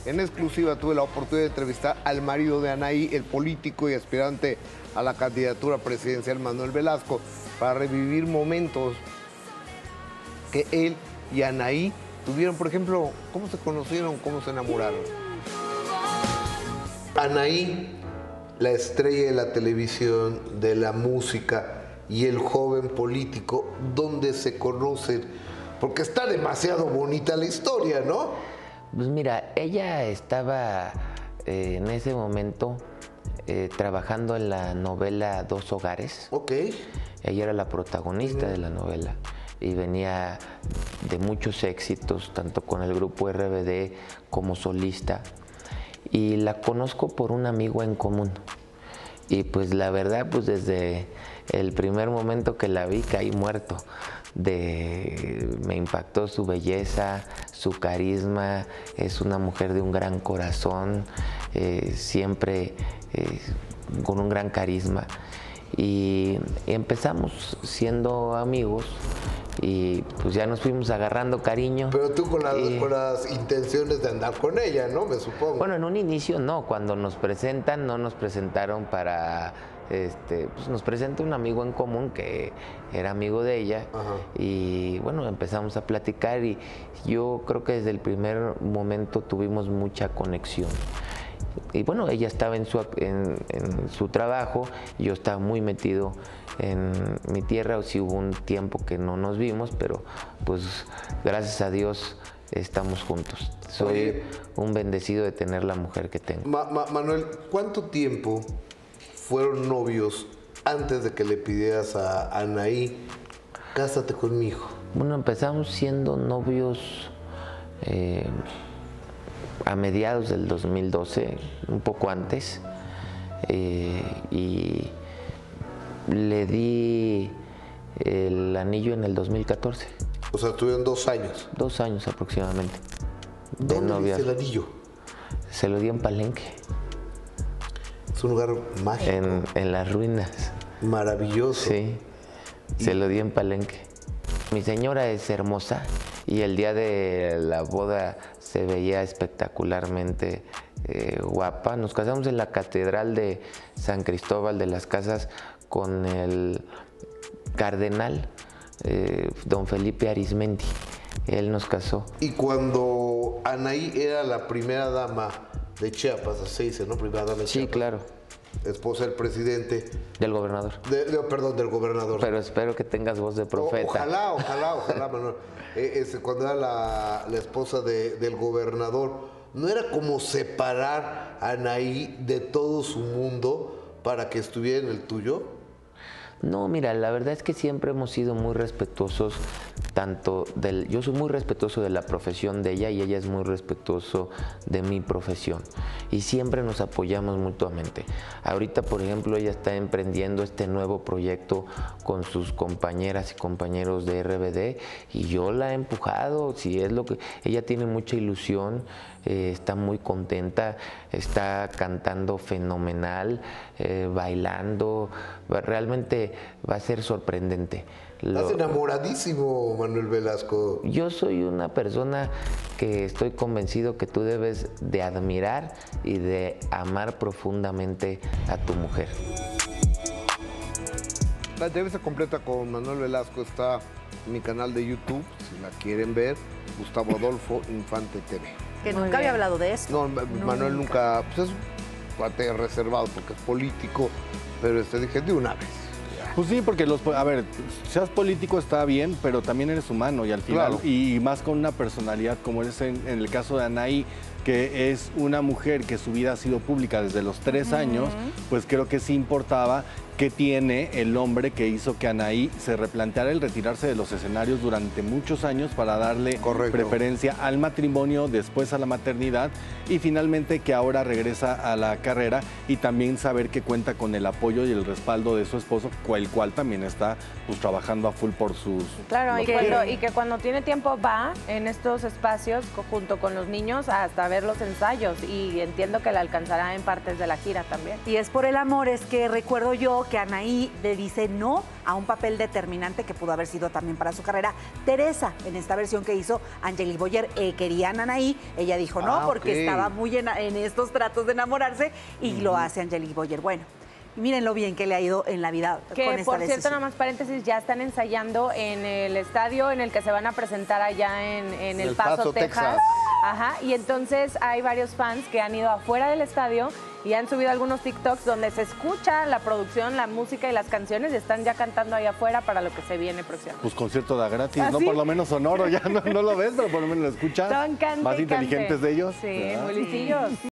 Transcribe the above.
En exclusiva tuve la oportunidad de entrevistar al marido de Anaí, el político y aspirante a la candidatura presidencial Manuel Velasco, para revivir momentos que él y Anaí tuvieron. Por ejemplo, cómo se conocieron, cómo se enamoraron. Anaí, la estrella de la televisión, de la música, y el joven político, ¿dónde se conocen? Porque está demasiado bonita la historia, ¿no? Pues mira, ella estaba en ese momento trabajando en la novela Dos Hogares. Ok. Ella era la protagonista de la novela y venía de muchos éxitos, tanto con el grupo RBD como solista. Y la conozco por un amigo en común. Y pues la verdad, pues desde el primer momento que la vi caí muerto. Me impactó su belleza, su carisma. Es una mujer de un gran corazón, siempre con un gran carisma. Y empezamos siendo amigos y pues ya nos fuimos agarrando cariño. Pero tú con las intenciones de andar con ella, ¿no? Me supongo. Bueno, en un inicio no, cuando nos presentan, no nos presentaron para... pues nos presenta un amigo en común que era amigo de ella. Ajá. Y bueno, empezamos a platicar y yo creo que desde el primer momento tuvimos mucha conexión. Y bueno, ella estaba en su trabajo, yo estaba muy metido en mi tierra. Sí hubo un tiempo que no nos vimos, pero pues gracias a Dios estamos juntos. Soy un bendecido de tener la mujer que tengo. Manuel, ¿cuánto tiempo fueron novios antes de que le pidieras a Anaí, cásate conmigo? Bueno, empezamos siendo novios a mediados del 2012, un poco antes, y le di el anillo en el 2014. O sea, estuvieron 2 años. 2 años aproximadamente. ¿Dónde viste el anillo? Se lo di en Palenque. Es un lugar mágico. En las ruinas. Maravilloso. Sí, se lo di en Palenque. Mi señora es hermosa y el día de la boda se veía espectacularmente guapa. Nos casamos en la Catedral de San Cristóbal de las Casas con el cardenal don Felipe Arizmendi. Él nos casó. Y cuando Anaí era la primera dama de Chiapas, así dice, ¿no? Primera dama de Chiapas. Sí, claro. Esposa del presidente. Del gobernador. Perdón, del gobernador. Pero espero que tengas voz de profeta. Ojalá, Manuel. Cuando era la esposa del gobernador, ¿no era como separar a Anaí de todo su mundo para que estuviera en el tuyo? No, mira, la verdad es que siempre hemos sido muy respetuosos, yo soy muy respetuoso de la profesión de ella y ella es muy respetuoso de mi profesión y siempre nos apoyamos mutuamente. Ahorita, por ejemplo, ella está emprendiendo este nuevo proyecto con sus compañeras y compañeros de RBD y yo la he empujado, si es lo que ella tiene mucha ilusión. Está muy contenta, está cantando fenomenal, bailando, realmente va a ser sorprendente. Estás enamoradísimo, Manuel Velasco. Yo soy una persona que estoy convencido que tú debes de admirar y de amar profundamente a tu mujer. La entrevista completa con Manuel Velasco está en mi canal de YouTube, si la quieren ver, Gustavo Adolfo Infante TV. Que nunca había hablado de esto. No, Manuel nunca, pues es un cuate reservado porque es político, pero dije de una vez. Pues sí, porque a ver, seas político está bien, pero también eres humano y al final, claro. Y más con una personalidad como es en el caso de Anaí, que es una mujer que su vida ha sido pública desde los 3 años, pues creo que sí importaba qué tiene el hombre que hizo que Anaí se replanteara el retirarse de los escenarios durante muchos años para darle preferencia al matrimonio, después a la maternidad y finalmente que ahora regresa a la carrera y también saber que cuenta con el apoyo y el respaldo de su esposo, el cual también está pues trabajando a full por sus... Claro, y que cuando tiene tiempo va en estos espacios junto con los niños hasta ver los ensayos y entiendo que la alcanzará en partes de la gira también. Y es por el amor, es que recuerdo yo que Anaí le dice no a un papel determinante que pudo haber sido también para su carrera. Teresa, en esta versión que hizo Angelique Boyer, querían a Anaí, ella dijo no, porque estaba muy en estos tratos de enamorarse, y lo hace Angelique Boyer. Bueno, y miren lo bien que le ha ido en la vida con esta decisión. Por cierto, nada más paréntesis, ya están ensayando en el estadio en el que se van a presentar allá en El Paso, Texas. Ajá, y entonces hay varios fans que han ido afuera del estadio y han subido algunos TikToks donde se escucha la producción, la música y las canciones, y están ya cantando ahí afuera para lo que se viene próximamente. Pues concierto da gratis, ¿Ah, ¿no? sí? Por lo menos sonoro, ya no lo ves, pero por lo menos lo escuchas. Son cante, más inteligentes cante. de ellos. Sí, ¿verdad? muy listillos.